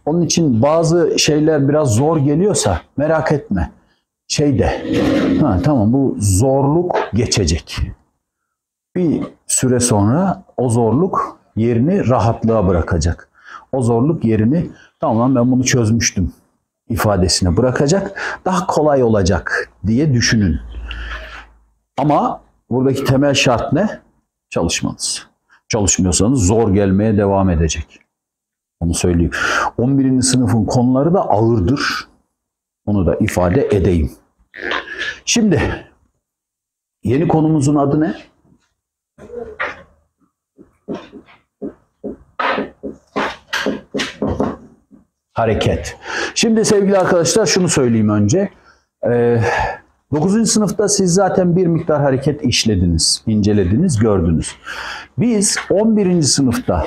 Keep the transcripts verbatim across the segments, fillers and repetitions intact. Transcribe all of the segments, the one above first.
Onun için bazı şeyler biraz zor geliyorsa merak etme. Şeyde, ha, tamam bu zorluk geçecek. Bir süre sonra o zorluk yerini rahatlığa bırakacak. O zorluk yerini tamam ben bunu çözmüştüm ifadesine bırakacak. Daha kolay olacak diye düşünün. Ama buradaki temel şart ne? Çalışmanız. Çalışmıyorsanız zor gelmeye devam edecek. Onu söyleyeyim. on birinci sınıfın konuları da ağırdır. Onu da ifade edeyim. Şimdi yeni konumuzun adı ne? Hareket. Şimdi sevgili arkadaşlar şunu söyleyeyim önce. Ee, dokuzuncu sınıfta siz zaten bir miktar hareket işlediniz, incelediniz, gördünüz. Biz on birinci sınıfta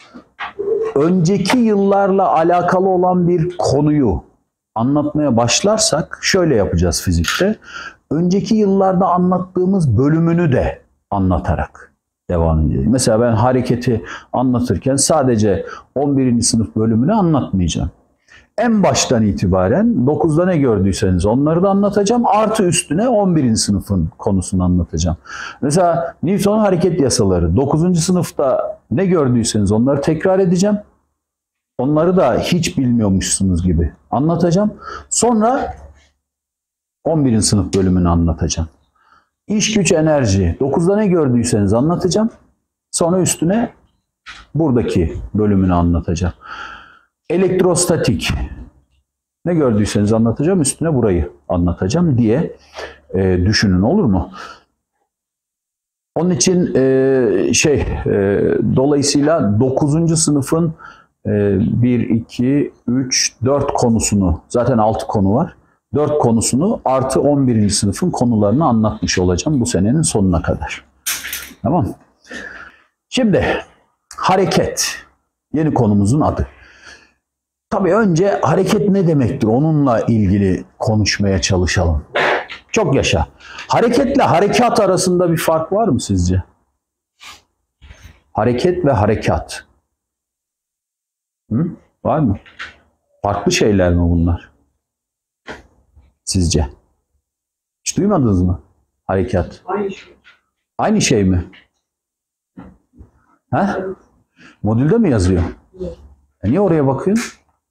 önceki yıllarla alakalı olan bir konuyu anlatmaya başlarsak şöyle yapacağız fizikte. Önceki yıllarda anlattığımız bölümünü de anlatarak devam edeceğiz. Mesela ben hareketi anlatırken sadece on birinci sınıf bölümünü anlatmayacağım. En baştan itibaren dokuzda ne gördüyseniz onları da anlatacağım. Artı üstüne on birinci sınıfın konusunu anlatacağım. Mesela Newton'un hareket yasaları. dokuzuncu sınıfta ne gördüyseniz onları tekrar edeceğim. Onları da hiç bilmiyormuşsunuz gibi anlatacağım. Sonra on birinci sınıf bölümünü anlatacağım. İş güç enerji. dokuzda ne gördüyseniz anlatacağım. Sonra üstüne buradaki bölümünü anlatacağım. Elektrostatik. Ne gördüyseniz anlatacağım. Üstüne burayı anlatacağım diye e, düşünün, olur mu? Onun için e, şey e, dolayısıyla dokuzuncu sınıfın e, bir, iki, üç, dört konusunu, zaten altı konu var. dört konusunu artı on birinci sınıfın konularını anlatmış olacağım bu senenin sonuna kadar. Tamam. Şimdi hareket. Yeni konumuzun adı. Tabii önce hareket ne demektir? Onunla ilgili konuşmaya çalışalım. Çok yaşa. Hareketle harekat arasında bir fark var mı sizce? Hareket ve harekat. Hı? Var mı? Farklı şeyler mi bunlar? Sizce? Hiç duymadınız mı? Harekat. Aynı şey. Aynı şey mi? Ha? Modülde mi yazıyor? E niye oraya bakıyorsun?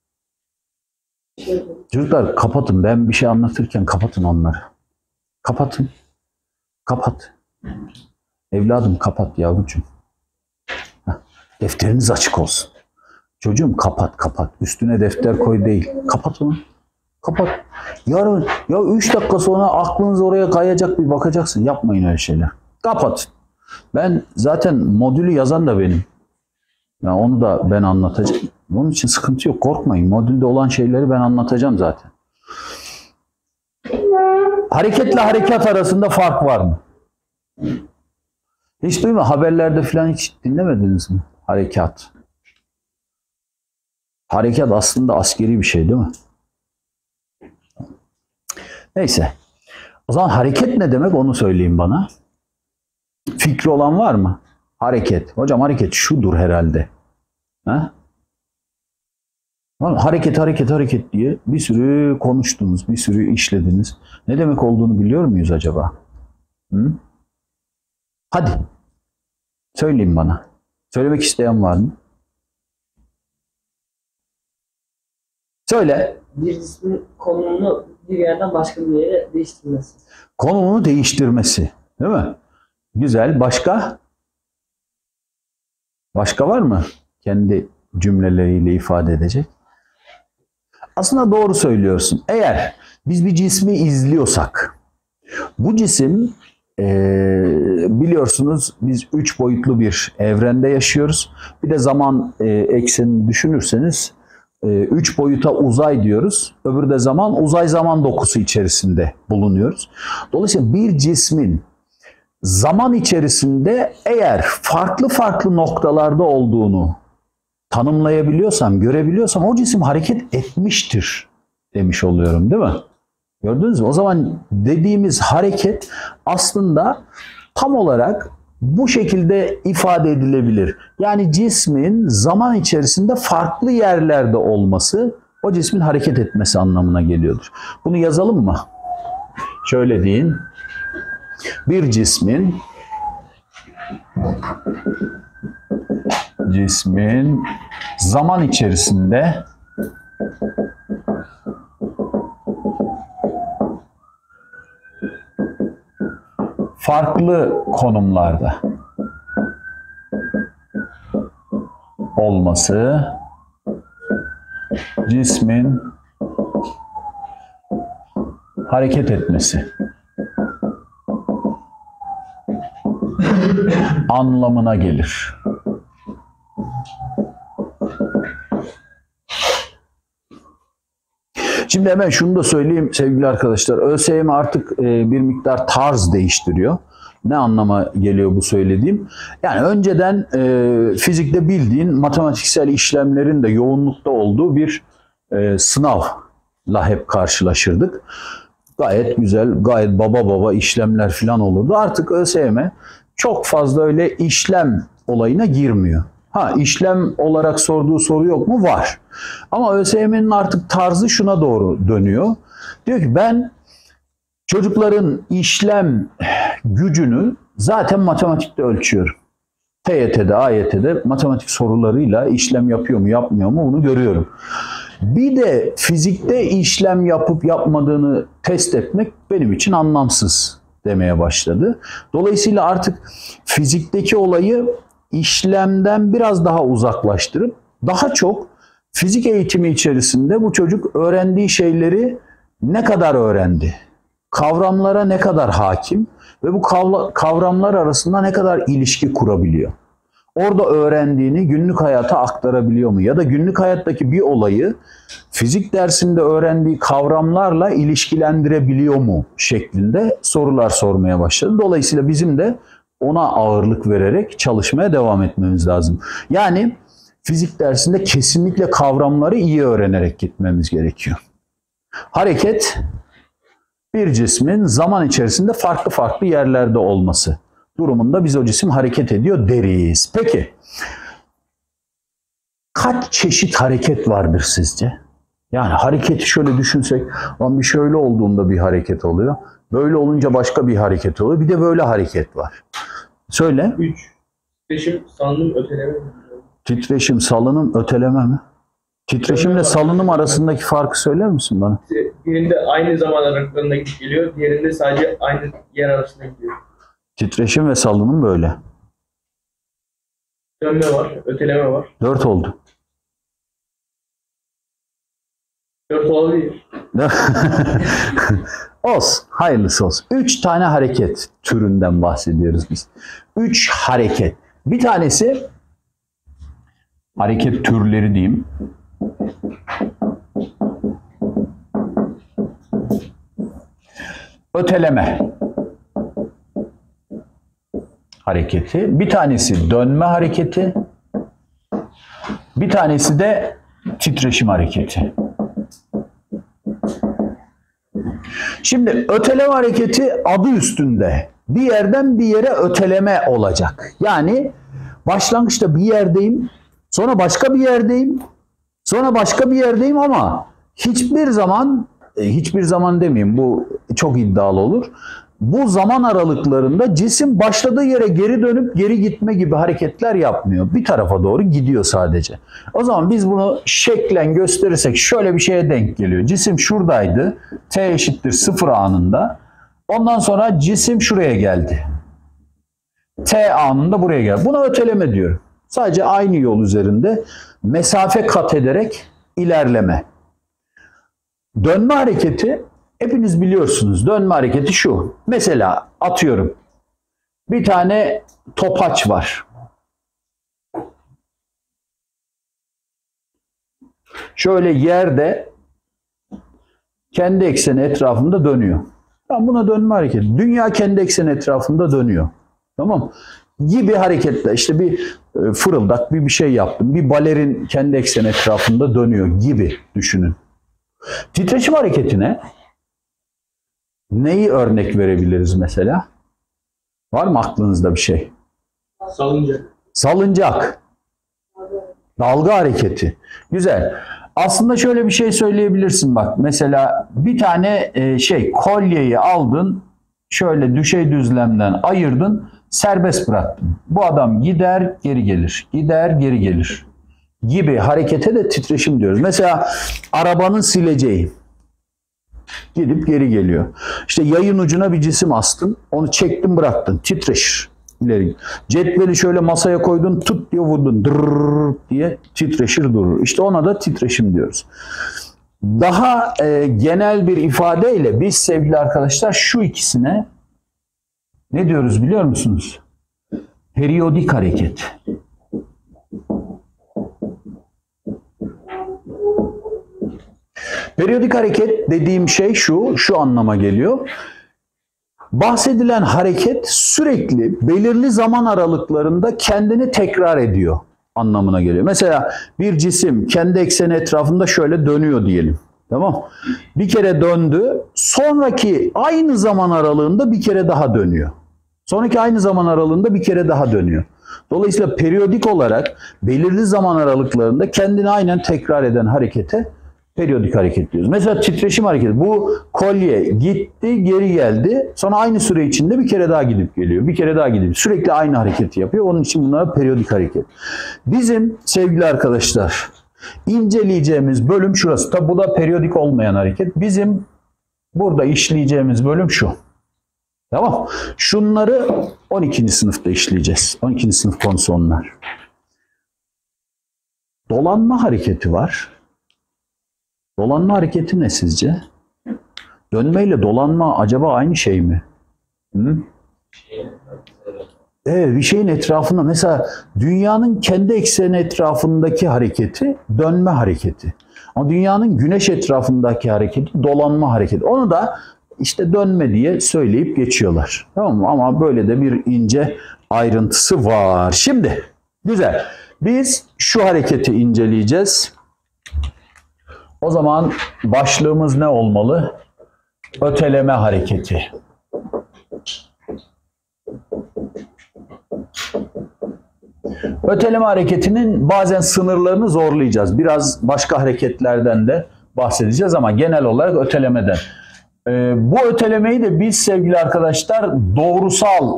Çocuklar kapatın. Ben bir şey anlatırken kapatın onları. Kapatın. Kapat. Evladım kapat yavrucuğum. Heh. Defteriniz açık olsun. Çocuğum kapat kapat. Üstüne defter koy değil. Kapat onu. Kapat. Yarın ya üç dakika sonra aklınız oraya kayacak, bir bakacaksın. Yapmayın öyle şeyler. Kapat. Ben zaten modülü yazan da benim. Yani onu da ben anlatacağım. Onun için sıkıntı yok. Korkmayın. Modülde olan şeyleri ben anlatacağım zaten. Hareketle harekat arasında fark var mı? Hiç duyma. Haberlerde falan hiç dinlemediniz mi? Harekat. Harekat aslında askeri bir şey değil mi? Neyse. O zaman hareket ne demek onu söyleyin bana. Fikri olan var mı? Hareket. Hocam hareket şudur herhalde. Ha? Hareket, hareket, hareket diye bir sürü konuştunuz, bir sürü işlediniz. Ne demek olduğunu biliyor muyuz acaba? Hı? Hadi. Söyleyin bana. Söylemek isteyen var mı? Söyle. Bir cismin konumunu bir yerden başka bir yere değiştirmesi. Konumunu değiştirmesi. Değil mi? Güzel. Başka? Başka var mı? Kendi cümleleriyle ifade edecek. Aslında doğru söylüyorsun. Eğer biz bir cismi izliyorsak, bu cisim e, biliyorsunuz biz üç boyutlu bir evrende yaşıyoruz. Bir de zaman e, eksenini düşünürseniz e, üç boyuta uzay diyoruz. Öbürü de zaman, uzay zaman dokusu içerisinde bulunuyoruz. Dolayısıyla bir cismin zaman içerisinde eğer farklı farklı noktalarda olduğunu tanımlayabiliyorsam, görebiliyorsam o cisim hareket etmiştir demiş oluyorum, değil mi? Gördünüz mü? O zaman dediğimiz hareket aslında tam olarak bu şekilde ifade edilebilir. Yani cismin zaman içerisinde farklı yerlerde olması o cismin hareket etmesi anlamına geliyordur. Bunu yazalım mı? Şöyle deyin. Bir cismin cismin zaman içerisinde farklı konumlarda olması cismin hareket etmesi anlamına gelir. Şimdi hemen şunu da söyleyeyim sevgili arkadaşlar. ÖSYM artık e, bir miktar tarz değiştiriyor. Ne anlama geliyor bu söylediğim? Yani önceden e, fizikte bildiğin matematiksel işlemlerin de yoğunlukta olduğu bir e, sınavla hep karşılaşırdık. Gayet güzel, gayet baba baba işlemler falan olurdu. Artık ÖSYM çok fazla öyle işlem olayına girmiyor. Ha, işlem olarak sorduğu soru yok mu? Var. Ama ÖSYM'nin artık tarzı şuna doğru dönüyor. Diyor ki ben çocukların işlem gücünü zaten matematikte ölçüyorum. T Y T'de, A Y T'de matematik sorularıyla işlem yapıyor mu, yapmıyor mu bunu görüyorum. Bir de fizikte işlem yapıp yapmadığını test etmek benim için anlamsız demeye başladı. Dolayısıyla artık fizikteki olayı işlemden biraz daha uzaklaştırıp daha çok fizik eğitimi içerisinde bu çocuk öğrendiği şeyleri ne kadar öğrendi, kavramlara ne kadar hakim ve bu kavramlar arasında ne kadar ilişki kurabiliyor. Orada öğrendiğini günlük hayata aktarabiliyor mu? Ya da günlük hayattaki bir olayı fizik dersinde öğrendiği kavramlarla ilişkilendirebiliyor mu? Şeklinde sorular sormaya başladı. Dolayısıyla bizim de ona ağırlık vererek çalışmaya devam etmemiz lazım. Yani fizik dersinde kesinlikle kavramları iyi öğrenerek gitmemiz gerekiyor. Hareket, bir cismin zaman içerisinde farklı farklı yerlerde olması durumunda biz o cisim hareket ediyor deriz. Peki, kaç çeşit hareket vardır sizce? Yani hareketi şöyle düşünsek, bir şöyle olduğunda bir hareket oluyor, böyle olunca başka bir hareket oluyor, bir de böyle hareket var. Söyle. üç. Titreşim, salınım, öteleme. Titreşim, salınım, öteleme mi? Titreşimle salınım arasındaki farkı söyler misin bana? Birinde aynı zaman aralıklarında gidip geliyor, diğerinde sadece aynı yer arasında gidiyor. Titreşim ve salınım böyle. Dönme var, öteleme var. Dört oldu. Dört olabilir. Olsun, hayırlısı olsun. Üç tane hareket türünden bahsediyoruz biz. Üç hareket. Bir tanesi hareket türleri diyeyim. Öteleme hareketi. Bir tanesi dönme hareketi. Bir tanesi de titreşim hareketi. Şimdi öteleme hareketi adı üstünde. Bir yerden bir yere öteleme olacak. Yani başlangıçta bir yerdeyim, sonra başka bir yerdeyim, sonra başka bir yerdeyim ama hiçbir zaman, hiçbir zaman demeyeyim, bu çok iddialı olur. Bu zaman aralıklarında cisim başladığı yere geri dönüp geri gitme gibi hareketler yapmıyor. Bir tarafa doğru gidiyor sadece. O zaman biz bunu şeklen gösterirsek şöyle bir şeye denk geliyor. Cisim şuradaydı. T eşittir sıfır anında. Ondan sonra cisim şuraya geldi. T anında buraya geldi. Buna öteleme diyor. Sadece aynı yol üzerinde mesafe kat ederek ilerleme. Dönme hareketi hepiniz biliyorsunuz. Dönme hareketi şu. Mesela atıyorum. Bir tane topaç var. Şöyle yerde kendi ekseni etrafında dönüyor. Ben buna dönme hareketi. Dünya kendi ekseni etrafında dönüyor. Tamam. Gibi hareketler. İşte bir fırıldak, bir bir şey yaptım. Bir balerin kendi ekseni etrafında dönüyor gibi düşünün. Titreşim hareketine neyi örnek verebiliriz mesela? Var mı aklınızda bir şey? Salıncak. Salıncak. Dalga hareketi. Güzel. Aslında şöyle bir şey söyleyebilirsin bak. Mesela bir tane e, şey kolyeyi aldın, şöyle düşey düzlemden ayırdın, serbest bıraktın. Bu adam gider geri gelir, gider geri gelir gibi harekete de titreşim diyoruz. Mesela arabanın sileceği gidip geri geliyor. İşte yayın ucuna bir cisim astın, onu çektin bıraktın, titreşir. İleri. Cetveli şöyle masaya koydun, tut diye vurdun, dırrrr diye titreşir durur. İşte ona da titreşim diyoruz. Daha e, genel bir ifadeyle biz sevgili arkadaşlar şu ikisine ne diyoruz biliyor musunuz? Periyodik hareket. Periyodik hareket dediğim şey şu, şu anlama geliyor. Bahsedilen hareket sürekli belirli zaman aralıklarında kendini tekrar ediyor anlamına geliyor. Mesela bir cisim kendi ekseni etrafında şöyle dönüyor diyelim. Tamam? Bir kere döndü, sonraki aynı zaman aralığında bir kere daha dönüyor. Sonraki aynı zaman aralığında bir kere daha dönüyor. Dolayısıyla periyodik olarak belirli zaman aralıklarında kendini aynen tekrar eden harekete periyodik hareket diyoruz. Mesela titreşim hareketi. Bu kolye gitti, geri geldi. Sonra aynı süre içinde bir kere daha gidip geliyor. Bir kere daha gidip sürekli aynı hareketi yapıyor. Onun için bunlara periyodik hareket. Bizim sevgili arkadaşlar inceleyeceğimiz bölüm şurası. Tabi bu da periyodik olmayan hareket. Bizim burada işleyeceğimiz bölüm şu. Tamam. Şunları on ikinci sınıfta işleyeceğiz. on ikinci sınıf konusu onlar. Dolanma hareketi var. Dolanma hareketi ne sizce? Dönmeyle dolanma acaba aynı şey mi? Hı? Evet, bir şeyin etrafında mesela dünyanın kendi ekseni etrafındaki hareketi dönme hareketi. Ama dünyanın güneş etrafındaki hareketi dolanma hareketi. Onu da işte dönme diye söyleyip geçiyorlar. Tamam mı? Ama böyle de bir ince ayrıntısı var. Şimdi güzel. Biz şu hareketi inceleyeceğiz. O zaman başlığımız ne olmalı? Öteleme hareketi. Öteleme hareketinin bazen sınırlarını zorlayacağız. Biraz başka hareketlerden de bahsedeceğiz ama genel olarak ötelemeden. Ee, bu ötelemeyi de biz sevgili arkadaşlar doğrusal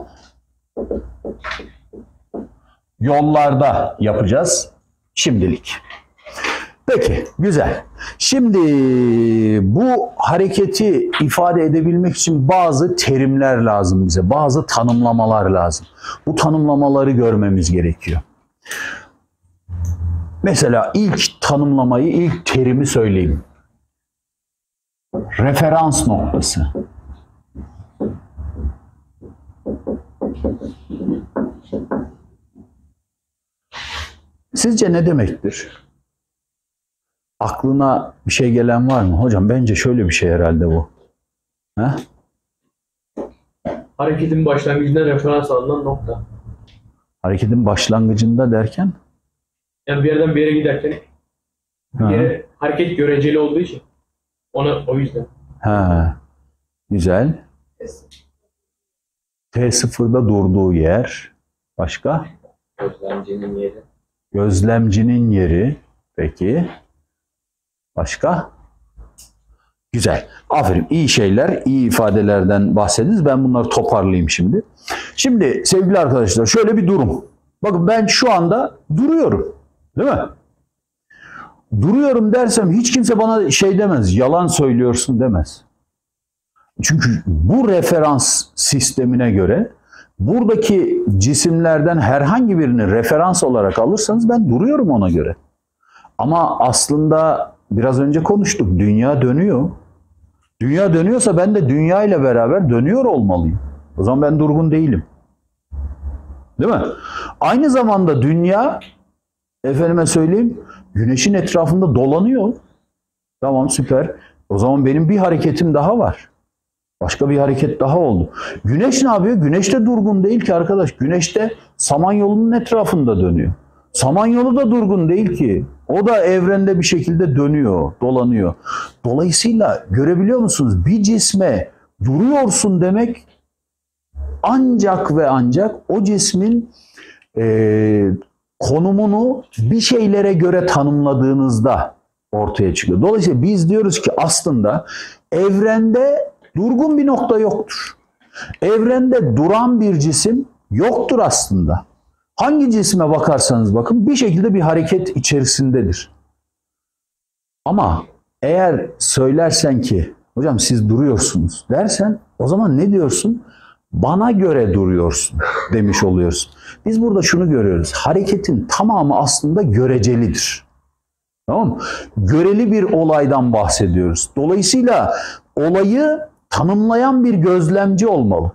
yollarda yapacağız şimdilik. Peki, güzel. Şimdi bu hareketi ifade edebilmek için bazı terimler lazım bize, bazı tanımlamalar lazım. Bu tanımlamaları görmemiz gerekiyor. Mesela ilk tanımlamayı, ilk terimi söyleyeyim. Referans noktası. Sizce ne demektir? Aklına bir şey gelen var mı? Hocam bence şöyle bir şey herhalde bu. He? Hareketin başlangıcında referans alınan nokta. Hareketin başlangıcında derken? Yani bir yerden bir yere giderken bir yere hareket göreceli olduğu için onu o yüzden. Ha, güzel. T sıfırda durduğu yer. Başka? Gözlemcinin yeri. Gözlemcinin yeri. Peki. Başka? Güzel. Aferin. İyi şeyler, iyi ifadelerden bahsediniz. Ben bunları toparlayayım şimdi. Şimdi sevgili arkadaşlar şöyle bir durum. Bakın ben şu anda duruyorum. Değil mi? Duruyorum dersem hiç kimse bana şey demez. Yalan söylüyorsun demez. Çünkü bu referans sistemine göre buradaki cisimlerden herhangi birini referans olarak alırsanız ben duruyorum ona göre. Ama aslında biraz önce konuştuk. Dünya dönüyor. Dünya dönüyorsa ben de dünya ile beraber dönüyor olmalıyım. O zaman ben durgun değilim. Değil mi? Aynı zamanda dünya, efendime söyleyeyim, güneşin etrafında dolanıyor. Tamam, süper. O zaman benim bir hareketim daha var. Başka bir hareket daha oldu. Güneş ne yapıyor? Güneş de durgun değil ki arkadaş. Güneş de Samanyolu'nun etrafında dönüyor. Samanyolu da durgun değil ki. O da evrende bir şekilde dönüyor, dolanıyor. Dolayısıyla görebiliyor musunuz? Bir cisme duruyorsun demek ancak ve ancak o cismin e, konumunu bir şeylere göre tanımladığınızda ortaya çıkıyor. Dolayısıyla biz diyoruz ki aslında evrende durgun bir nokta yoktur. Evrende duran bir cisim yoktur aslında. Hangi cisme bakarsanız bakın bir şekilde bir hareket içerisindedir. Ama eğer söylersen ki hocam siz duruyorsunuz dersen o zaman ne diyorsun? Bana göre duruyorsun demiş oluyorsun. Biz burada şunu görüyoruz. Hareketin tamamı aslında görecelidir. Tamam mı? Göreli bir olaydan bahsediyoruz. Dolayısıyla olayı tanımlayan bir gözlemci olmalı.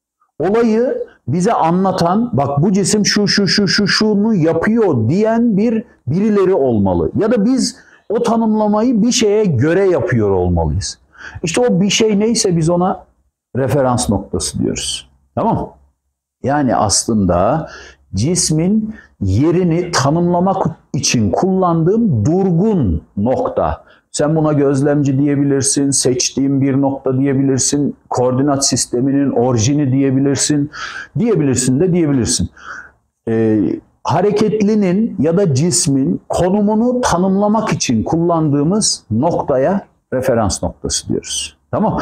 Olayı bize anlatan, bak bu cisim şu şu şu şu şunu yapıyor diyen bir birileri olmalı. Ya da biz o tanımlamayı bir şeye göre yapıyor olmalıyız. İşte o bir şey neyse biz ona referans noktası diyoruz. Tamam mı? Yani aslında cismin yerini tanımlamak için kullandığım durgun nokta. Sen buna gözlemci diyebilirsin, seçtiğim bir nokta diyebilirsin, koordinat sisteminin orijini diyebilirsin, diyebilirsin de diyebilirsin. Ee, hareketlinin ya da cismin konumunu tanımlamak için kullandığımız noktaya referans noktası diyoruz. Tamam.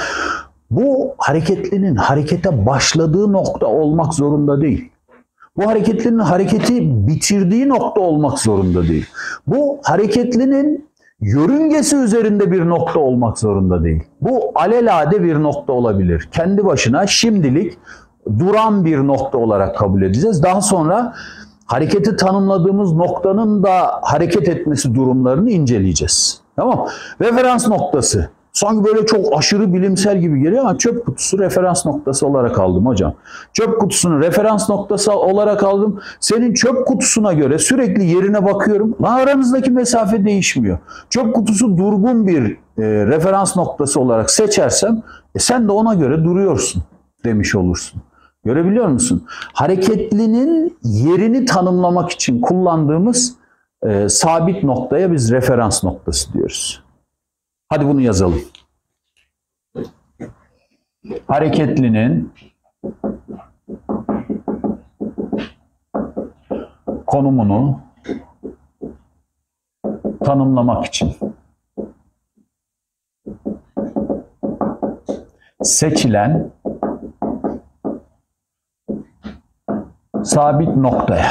Bu hareketlinin harekete başladığı nokta olmak zorunda değil. Bu hareketlinin hareketi bitirdiği nokta olmak zorunda değil. Bu hareketlinin yörüngesi üzerinde bir nokta olmak zorunda değil. Bu alelade bir nokta olabilir. Kendi başına şimdilik duran bir nokta olarak kabul edeceğiz. Daha sonra hareketi tanımladığımız noktanın da hareket etmesi durumlarını inceleyeceğiz. Tamam? Referans noktası. Sanki böyle çok aşırı bilimsel gibi geliyor ama çöp kutusu referans noktası olarak aldım hocam. Çöp kutusunu referans noktası olarak aldım. Senin çöp kutusuna göre sürekli yerine bakıyorum. Lan aranızdaki mesafe değişmiyor. Çöp kutusu durgun bir e, referans noktası olarak seçersem e, sen de ona göre duruyorsun demiş olursun. Görebiliyor musun? Hareketlinin yerini tanımlamak için kullandığımız e, sabit noktaya biz referans noktası diyoruz. Hadi bunu yazalım. Hareketlinin konumunu tanımlamak için seçilen sabit noktaya.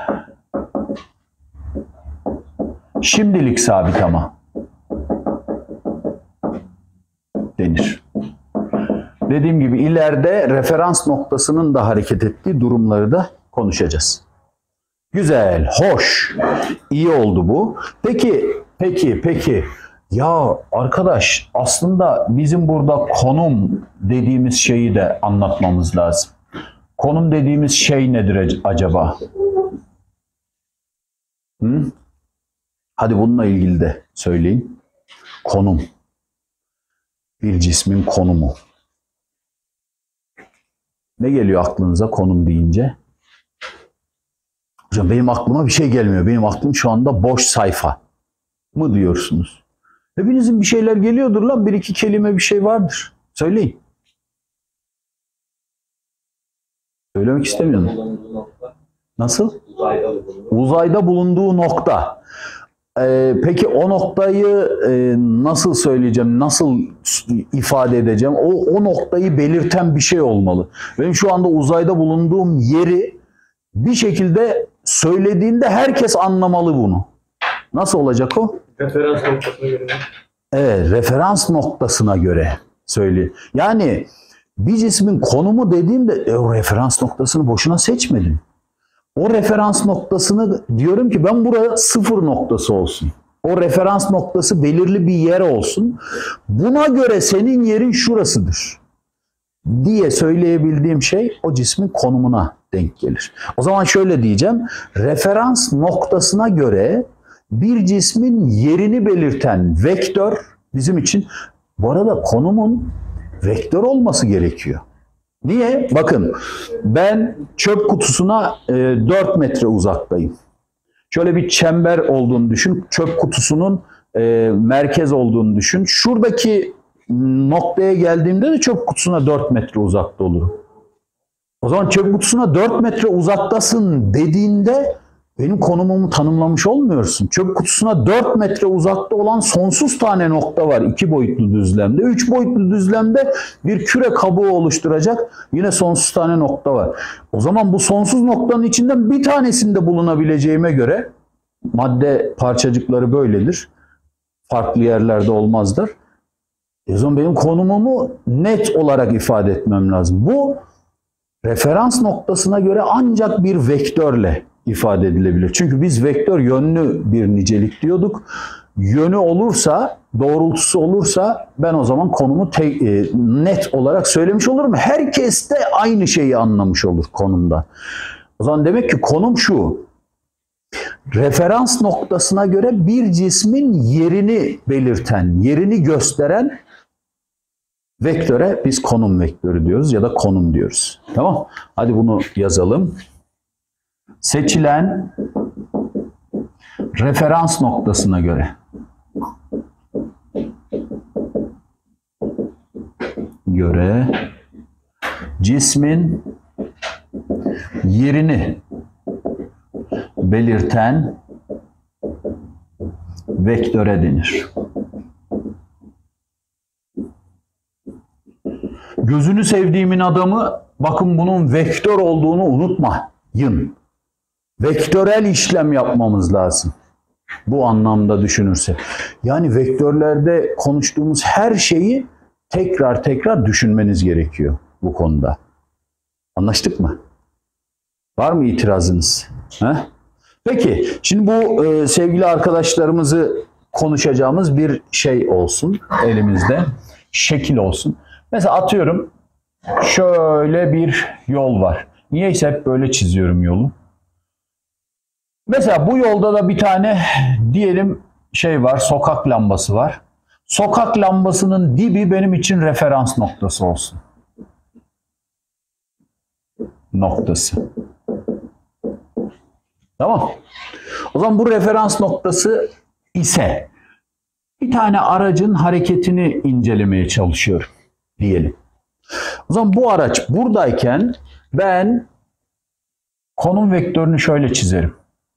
Şimdilik sabit ama denir. Dediğim gibi ileride referans noktasının da hareket ettiği durumları da konuşacağız. Güzel, hoş, iyi oldu bu. Peki, peki, peki. Ya arkadaş aslında bizim burada konum dediğimiz şeyi de anlatmamız lazım. Konum dediğimiz şey nedir acaba? Hı? Hadi bununla ilgili de söyleyin. Konum. Bir cismin konumu. Ne geliyor aklınıza konum deyince? Hocam benim aklıma bir şey gelmiyor. Benim aklım şu anda boş sayfa mı diyorsunuz? Hepinizin bir şeyler geliyordur lan. Bir iki kelime bir şey vardır. Söyleyin. Söylemek istemiyorum. Nasıl? Uzayda bulunduğu nokta. Ee, peki o noktayı e, nasıl söyleyeceğim, nasıl ifade edeceğim? O, o noktayı belirten bir şey olmalı. Benim şu anda uzayda bulunduğum yeri bir şekilde söylediğinde herkes anlamalı bunu. Nasıl olacak o? Referans noktasına göre. Evet, referans noktasına göre söyle. Yani bir cismin konumu dediğimde e, o referans noktasını boşuna seçmedim. O referans noktasını diyorum ki ben buraya sıfır noktası olsun. O referans noktası belirli bir yer olsun. Buna göre senin yerin şurasıdır diye söyleyebildiğim şey o cismin konumuna denk gelir. O zaman şöyle diyeceğim. Referans noktasına göre bir cismin yerini belirten vektör bizim için, bu arada konumun vektör olması gerekiyor. Niye? Bakın ben çöp kutusuna e, dört metre uzaktayım. Şöyle bir çember olduğunu düşün. Çöp kutusunun e, merkez olduğunu düşün. Şuradaki noktaya geldiğimde de çöp kutusuna dört metre uzakta olurum. O zaman çöp kutusuna dört metre uzaktasın dediğinde benim konumumu tanımlamış olmuyorsun. Çöp kutusuna dört metre uzakta olan sonsuz tane nokta var iki boyutlu düzlemde. üç boyutlu düzlemde bir küre kabuğu oluşturacak yine sonsuz tane nokta var. O zaman bu sonsuz noktanın içinden bir tanesinde bulunabileceğime göre, madde parçacıkları böyledir, farklı yerlerde olmazlar. O zaman benim konumumu net olarak ifade etmem lazım. Bu referans noktasına göre ancak bir vektörle ifade edilebilir. Çünkü biz vektör yönlü bir nicelik diyorduk. Yönü olursa, doğrultusu olursa ben o zaman konumu te, e, net olarak söylemiş olurum. Herkes de aynı şeyi anlamış olur konumda. O zaman demek ki konum şu. Referans noktasına göre bir cismin yerini belirten, yerini gösteren vektöre biz konum vektörü diyoruz ya da konum diyoruz. Tamam? Hadi bunu yazalım. Seçilen referans noktasına göre göre cismin yerini belirten vektöre denir. Gözünü sevdiğimin adamı, bakın bunun vektör olduğunu unutmayın. Vektörel işlem yapmamız lazım. Bu anlamda düşünürse. Yani vektörlerde konuştuğumuz her şeyi tekrar tekrar düşünmeniz gerekiyor bu konuda. Anlaştık mı? Var mı itirazınız? He? Peki, şimdi bu e, sevgili arkadaşlarımızı konuşacağımız bir şey olsun elimizde. Şekil olsun. Mesela atıyorum şöyle bir yol var. Niyeyse hep böyle çiziyorum yolu. Mesela bu yolda da bir tane diyelim şey var, sokak lambası var. Sokak lambasının dibi benim için referans noktası olsun. Noktası. Tamam. O zaman bu referans noktası ise bir tane aracın hareketini incelemeye çalışıyorum diyelim. O zaman bu araç buradayken ben konum vektörünü şöyle çizerim.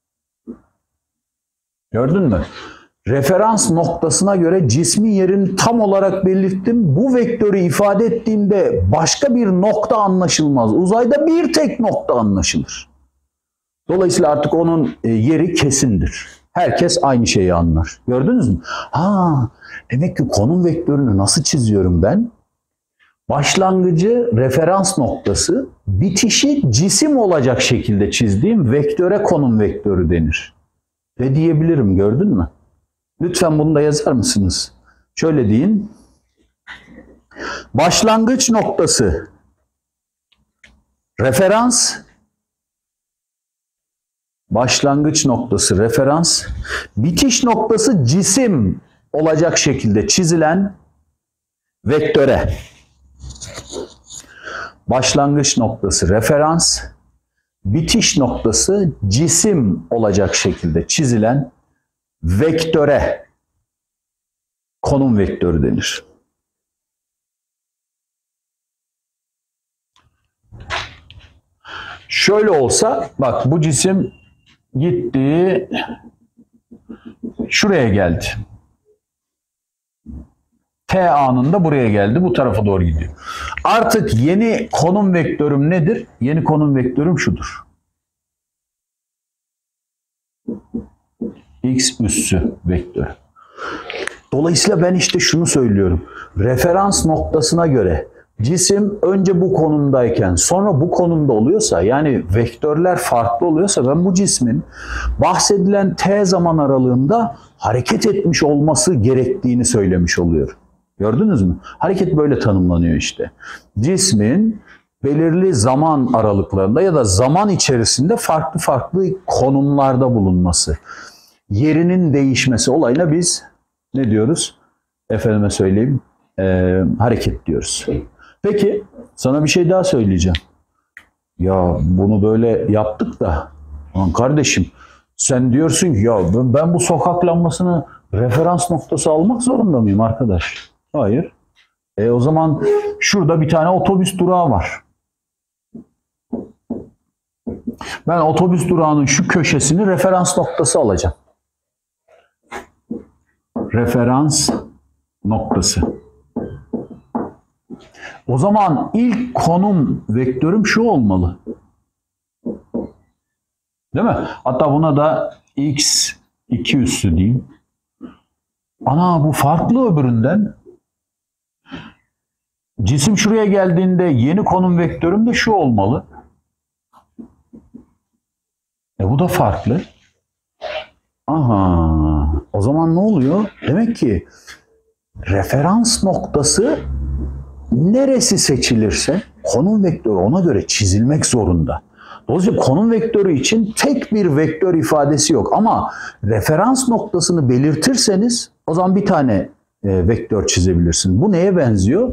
Gördün mü? Referans noktasına göre cismin yerini tam olarak belirttim. Bu vektörü ifade ettiğimde başka bir nokta anlaşılmaz. Uzayda bir tek nokta anlaşılır. Dolayısıyla artık onun yeri kesindir. Herkes aynı şeyi anlar. Gördünüz mü? Ha, demek ki konum vektörünü nasıl çiziyorum ben? Başlangıcı referans noktası, bitişi cisim olacak şekilde çizdiğim vektöre konum vektörü denir. Ve diyebilirim, gördün mü? Lütfen bunu da yazar mısınız? Şöyle deyin. Başlangıç noktası referans, başlangıç noktası referans, bitiş noktası cisim olacak şekilde çizilen vektöre. Başlangıç noktası referans, bitiş noktası cisim olacak şekilde çizilen vektöre konum vektörü denir. Şöyle olsa, bak bu cisim gitti, şuraya geldi. T anında buraya geldi, bu tarafa doğru gidiyor. Artık yeni konum vektörüm nedir? Yeni konum vektörüm şudur. X üssü vektörü. Dolayısıyla ben işte şunu söylüyorum. Referans noktasına göre cisim önce bu konumdayken sonra bu konumda oluyorsa, yani vektörler farklı oluyorsa, ben bu cismin bahsedilen t zaman aralığında hareket etmiş olması gerektiğini söylemiş oluyorum. Gördünüz mü? Hareket böyle tanımlanıyor işte. Cismin belirli zaman aralıklarında ya da zaman içerisinde farklı farklı konumlarda bulunması, yerinin değişmesi olayına biz ne diyoruz? Efendime söyleyeyim, e, hareket diyoruz. Peki, sana bir şey daha söyleyeceğim. Ya bunu böyle yaptık da, lan kardeşim sen diyorsun ki ya ben bu sokak lambasını referans noktası almak zorunda mıyım arkadaş? Hayır. E o zaman şurada bir tane otobüs durağı var. Ben otobüs durağının şu köşesini referans noktası alacağım. Referans noktası. O zaman ilk konum vektörüm şu olmalı. Değil mi? Hatta buna da x iki üssü diyeyim. Ana bu farklı öbüründen. Cisim şuraya geldiğinde yeni konum vektörüm de şu olmalı. E bu da farklı. Aha. O zaman ne oluyor? Demek ki referans noktası neresi seçilirse konum vektörü ona göre çizilmek zorunda. Dolayısıyla konum vektörü için tek bir vektör ifadesi yok. Ama referans noktasını belirtirseniz o zaman bir tane e, vektör çizebilirsin. Bu neye benziyor?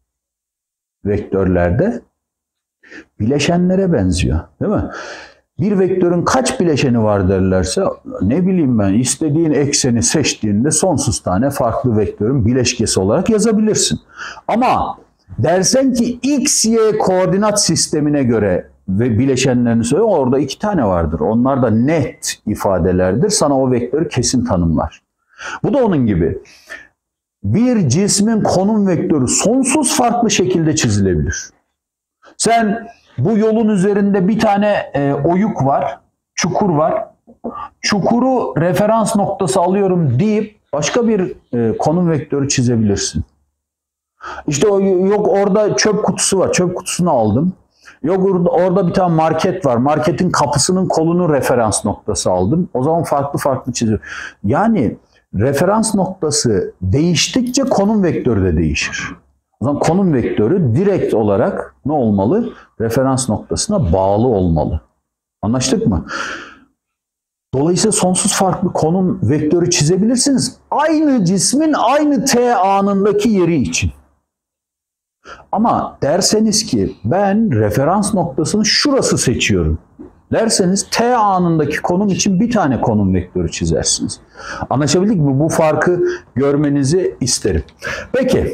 Vektörlerde bileşenlere benziyor. Değil mi? Bir vektörün kaç bileşeni var derlerse ne bileyim ben istediğin ekseni seçtiğinde sonsuz tane farklı vektörün bileşkesi olarak yazabilirsin. Ama dersen ki x, y koordinat sistemine göre ve bileşenlerini söyle orada iki tane vardır. Onlar da net ifadelerdir. Sana o vektörü kesin tanımlar. Bu da onun gibi. Bir cismin konum vektörü sonsuz farklı şekilde çizilebilir. Sen bu yolun üzerinde bir tane e, oyuk var, çukur var. Çukuru referans noktası alıyorum deyip başka bir e, konum vektörü çizebilirsin. İşte o, yok orada çöp kutusu var, çöp kutusunu aldım. Yok orada, orada bir tane market var, marketin kapısının kolunu referans noktası aldım. O zaman farklı farklı çiziyorum. Yani referans noktası değiştikçe konum vektörü de değişir. O zaman konum vektörü direkt olarak ne olmalı? Referans noktasına bağlı olmalı. Anlaştık mı? Dolayısıyla sonsuz farklı konum vektörü çizebilirsiniz. Aynı cismin aynı t anındaki yeri için. Ama derseniz ki ben referans noktasını şurası seçiyorum derseniz t anındaki konum için bir tane konum vektörü çizersiniz. Anlaşabildik mi? Bu farkı görmenizi isterim. Peki.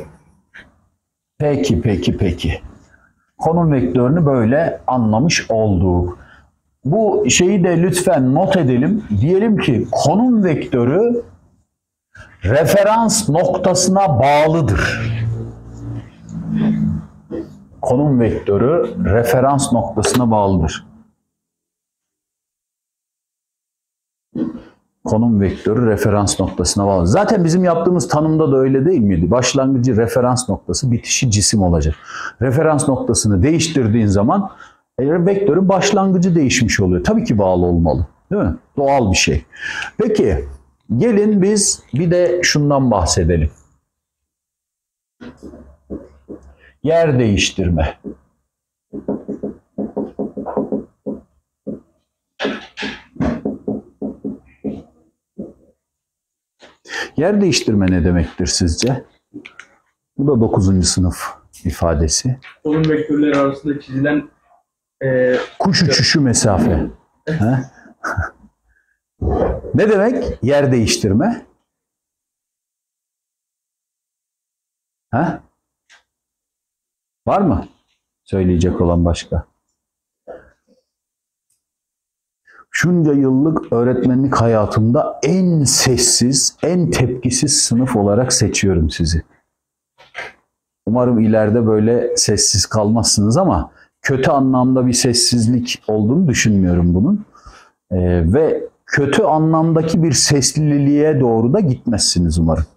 Peki, peki, peki. Konum vektörünü böyle anlamış olduk. Bu şeyi de lütfen not edelim. Diyelim ki konum vektörü referans noktasına bağlıdır. Konum vektörü referans noktasına bağlıdır. Konum vektörü referans noktasına bağlı. Zaten bizim yaptığımız tanımda da öyle değil miydi? Başlangıcı referans noktası, bitişi cisim olacak. Referans noktasını değiştirdiğin zaman e, vektörün başlangıcı değişmiş oluyor. Tabii ki bağlı olmalı. Değil mi? Doğal bir şey. Peki gelin biz bir de şundan bahsedelim. Yer değiştirme. Yer değiştirme ne demektir sizce? Bu da dokuzuncu sınıf ifadesi. Konum vektörleri arasında çizilen e, kuş uçuşu mesafe. Ne demek yer değiştirme? Ha? Var mı söyleyecek olan başka? Şunca yıllık öğretmenlik hayatımda en sessiz, en tepkisiz sınıf olarak seçiyorum sizi. Umarım ileride böyle sessiz kalmazsınız ama kötü anlamda bir sessizlik olduğunu düşünmüyorum bunun. Ee, ve kötü anlamdaki bir sesliliğe doğru da gitmezsiniz umarım.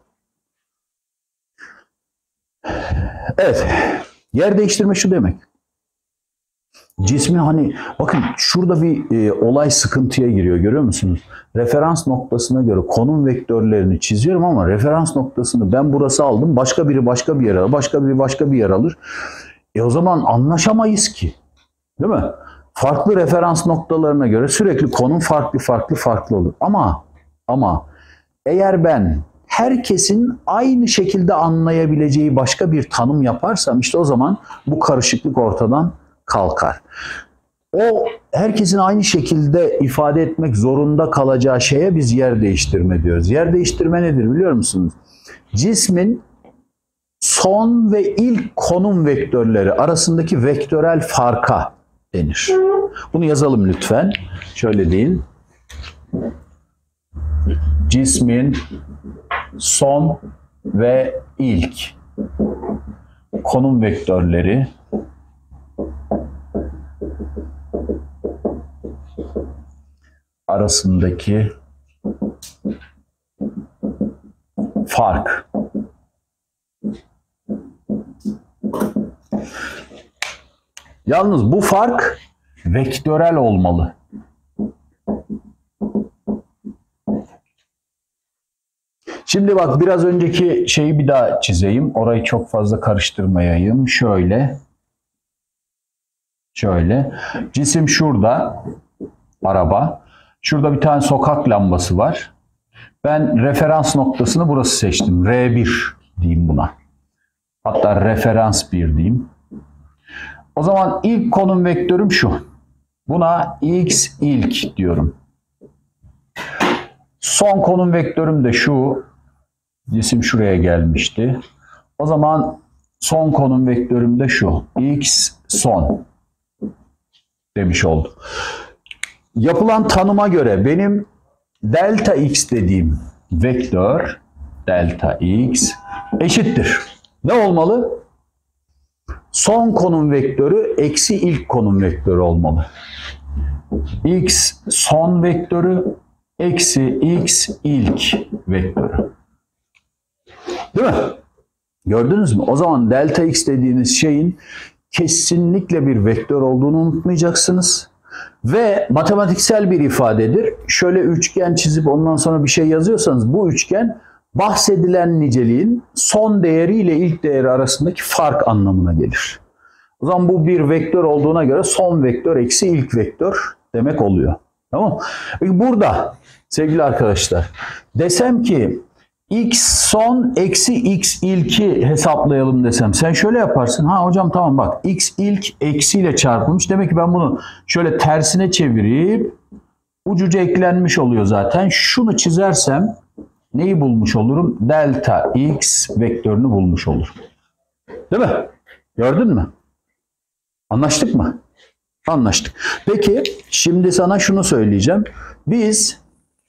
Evet, yer değiştirme şu demek. Cismin hani bakın şurada bir e, olay sıkıntıya giriyor, görüyor musunuz? Referans noktasına göre konum vektörlerini çiziyorum ama referans noktasını ben burası aldım, başka biri başka bir yer alır, başka biri başka bir yer alır. E o zaman anlaşamayız ki. Değil mi? Farklı referans noktalarına göre sürekli konum farklı farklı farklı olur. Ama ama eğer ben herkesin aynı şekilde anlayabileceği başka bir tanım yaparsam işte o zaman bu karışıklık ortadan kalkar. O herkesin aynı şekilde ifade etmek zorunda kalacağı şeye biz yer değiştirme diyoruz. Yer değiştirme nedir biliyor musunuz? Cismin son ve ilk konum vektörleri arasındaki vektörel farka denir. Bunu yazalım lütfen. Şöyle deyin. Cismin son ve ilk konum vektörleri arasındaki fark. Yalnız bu fark vektörel olmalı. Şimdi bak biraz önceki şeyi bir daha çizeyim. Orayı çok fazla karıştırmayayım. Şöyle. Şöyle. Cisim şurada. Araba. Şurada bir tane sokak lambası var. Ben referans noktasını burası seçtim. R bir diyeyim buna. Hatta referans bir diyeyim. O zaman ilk konum vektörüm şu. Buna x ilk diyorum. Son konum vektörüm de şu. Cisim şuraya gelmişti. O zaman son konum vektörüm de şu. X son demiş oldum. Yapılan tanıma göre benim delta x dediğim vektör delta x eşittir. Ne olmalı? Son konum vektörü eksi ilk konum vektörü olmalı. X son vektörü eksi x ilk vektörü. Değil mi? Gördünüz mü? O zaman delta x dediğiniz şeyin kesinlikle bir vektör olduğunu unutmayacaksınız. Ve matematiksel bir ifadedir. Şöyle üçgen çizip ondan sonra bir şey yazıyorsanız bu üçgen bahsedilen niceliğin son değeri ile ilk değeri arasındaki fark anlamına gelir. O zaman bu bir vektör olduğuna göre son vektör eksi ilk vektör demek oluyor. Tamam mı? Peki burada sevgili arkadaşlar desem ki x son eksi x ilki hesaplayalım desem sen şöyle yaparsın. Ha hocam tamam bak x ilk eksiyle çarpılmış. Demek ki ben bunu şöyle tersine çevirip ucuca eklenmiş oluyor zaten. Şunu çizersem neyi bulmuş olurum? Delta x vektörünü bulmuş olurum. Değil mi? Gördün mü? Anlaştık mı? Anlaştık. Peki şimdi sana şunu söyleyeceğim. Biz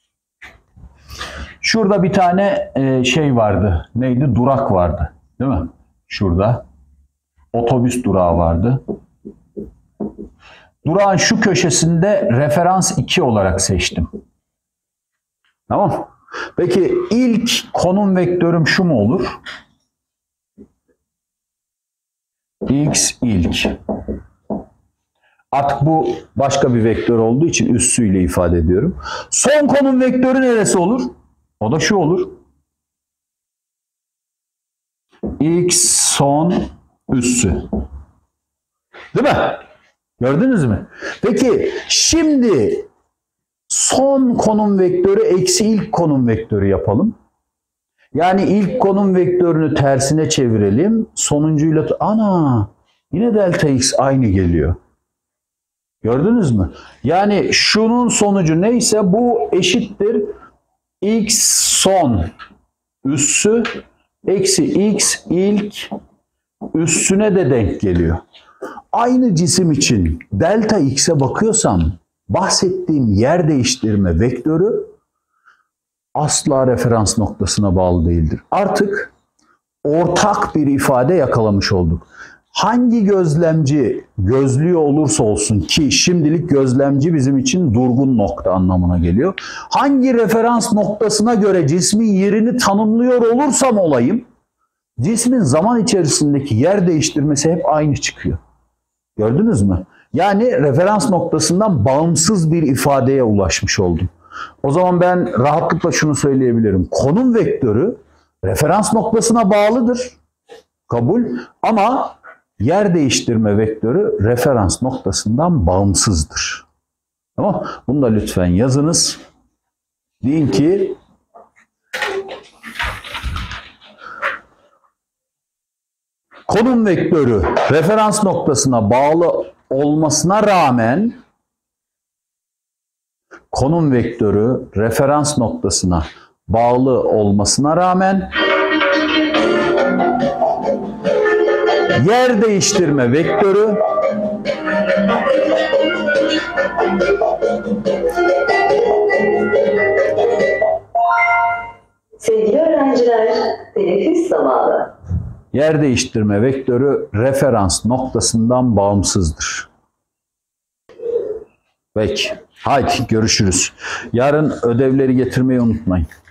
şurada bir tane şey vardı. Neydi? Durak vardı. Değil mi? Şurada. Otobüs durağı vardı. Durağın şu köşesinde referans iki olarak seçtim. Tamam. Peki ilk konum vektörüm şu mu olur? X ilk. Artık bu başka bir vektör olduğu için üssüyle ifade ediyorum. Son konum vektörü neresi olur? O da şu olur. X son üssü. Değil mi? Gördünüz mü? Peki şimdi son konum vektörü eksi ilk konum vektörü yapalım. Yani ilk konum vektörünü tersine çevirelim. Sonuncuyla ana yine delta x aynı geliyor. Gördünüz mü? Yani şunun sonucu neyse bu eşittir x son üssü eksi x ilk üssüne de denk geliyor. Aynı cisim için delta x'e bakıyorsam bahsettiğim yer değiştirme vektörü asla referans noktasına bağlı değildir. Artık ortak bir ifade yakalamış olduk. Hangi gözlemci gözlüyor olursa olsun ki şimdilik gözlemci bizim için durgun nokta anlamına geliyor. Hangi referans noktasına göre cismin yerini tanımlıyor olursam olayım, cismin zaman içerisindeki yer değiştirmesi hep aynı çıkıyor. Gördünüz mü? Yani referans noktasından bağımsız bir ifadeye ulaşmış oldum. O zaman ben rahatlıkla şunu söyleyebilirim. Konum vektörü referans noktasına bağlıdır. Kabul. Ama yer değiştirme vektörü referans noktasından bağımsızdır. Tamam? Bunu da lütfen yazınız. Deyin ki konum vektörü referans noktasına bağlı olmasına rağmen konum vektörü referans noktasına bağlı olmasına rağmen yer değiştirme vektörü Sevgili öğrenciler, teneffüs zamanı. Yer değiştirme vektörü referans noktasından bağımsızdır. Peki. Haydi görüşürüz. Yarın ödevleri getirmeyi unutmayın.